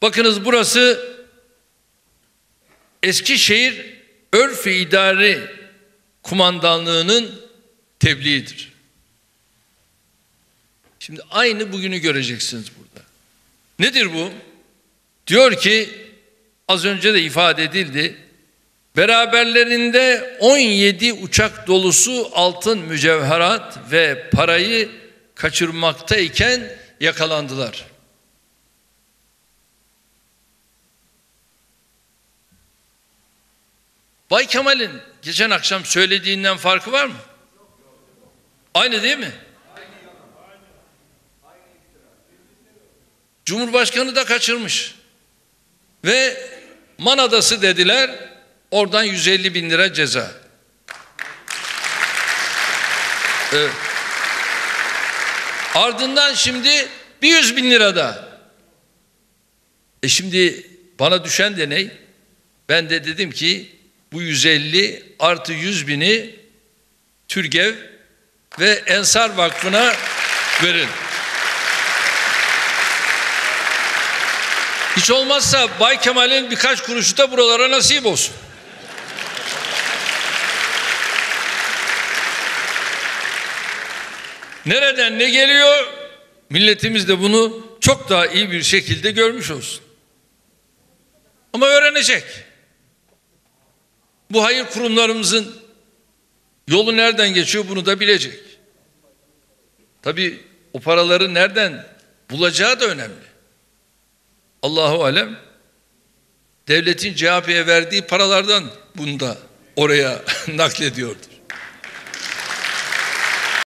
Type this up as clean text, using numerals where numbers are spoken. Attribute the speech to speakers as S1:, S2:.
S1: Bakınız, burası Eskişehir Örf-i İdari Kumandanlığı'nın tebliğidir. Şimdi aynı bugünü göreceksiniz burada. Nedir bu? Diyor ki, az önce de ifade edildi, beraberlerinde 17 uçak dolusu altın mücevherat ve parayı kaçırmaktayken yakalandılar. Bay Kemal'in geçen akşam söylediğinden farkı var mı? Aynı değil mi? Cumhurbaşkanı da kaçırmış. Ve Man Adası dediler, oradan 150 bin lira ceza. Evet. Ardından şimdi bir 100 bin lira da. Şimdi bana düşen de ne? Ben de dedim ki bu 150 artı 100 bini Türgev ve Ensar Vakfı'na verin. Hiç olmazsa Bay Kemal'in birkaç kuruşu da buralara nasip olsun. Nereden ne geliyor? Milletimiz de bunu çok daha iyi bir şekilde görmüş olsun. Ama öğrenecek. Bu hayır kurumlarımızın yolu nereden geçiyor bunu da bilecek. Tabii o paraları nereden bulacağı da önemli. Allahu alem, devletin CHP'ye verdiği paralardan bunu da oraya naklediyordu.